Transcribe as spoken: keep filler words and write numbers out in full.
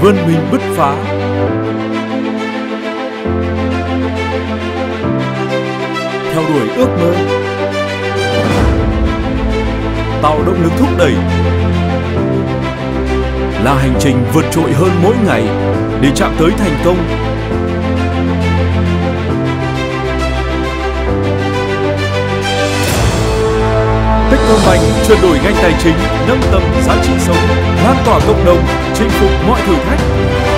vươn mình bứt phá. Theo đuổi ước mơ, tạo động lực thúc đẩy, là hành trình vượt trội hơn mỗi ngày để chạm tới thành công. Techcombank chuyển đổi ngành tài chính, nâng tầm giá trị sống, lan tỏa cộng đồng, chinh phục mọi thử thách.